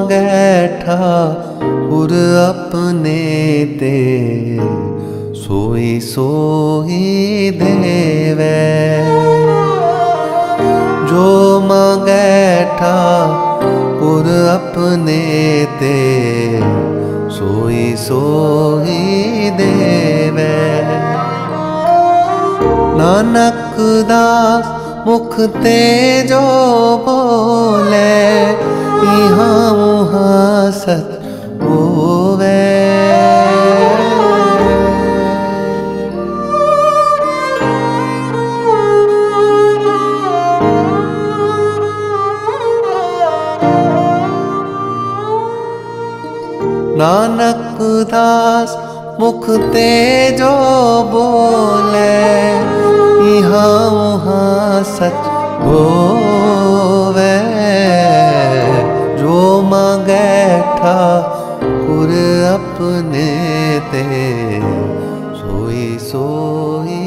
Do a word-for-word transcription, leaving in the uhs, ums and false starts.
मांगै ठाकुर अपने ते, सोई सोई देवै। जो मांगै ठाकुर अपने ते, सोई सोई देवै। नानक दास मुख ते जो बोले, इहाँ उहाँ सच होवे। नानक दास मुख ते जो बोले, इहाँ उहाँ सच होवे। जो मांगै ठाकुर अपने ते, सोई सोई